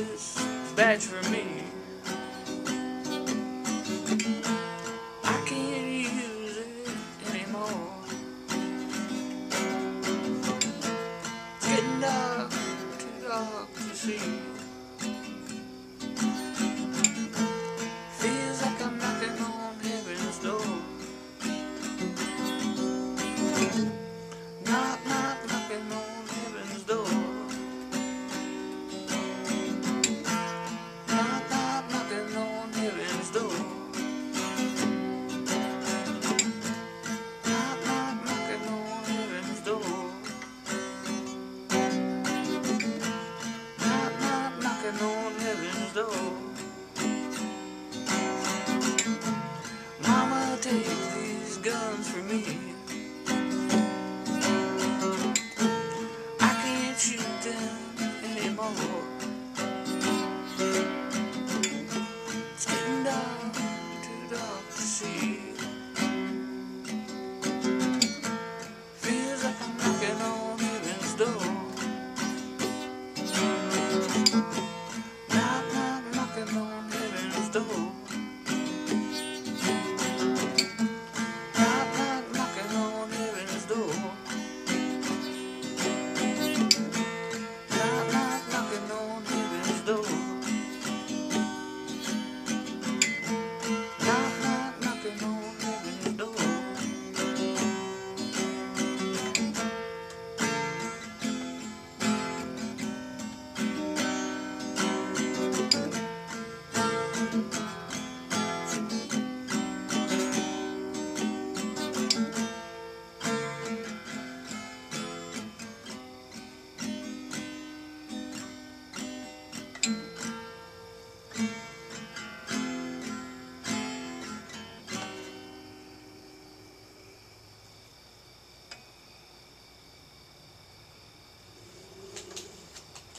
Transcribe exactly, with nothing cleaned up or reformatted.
this badge for me. I can't use it anymore. It's getting dark, too dark to see. Feels like I'm knocking on heaven's door. Knock, knock, knocking on heaven's door. Knock, knock, knocking on heaven's door. Knock, knock, knocking on heaven's door. Knock, knock, knocking on heaven's door. Mama, take these guns from me.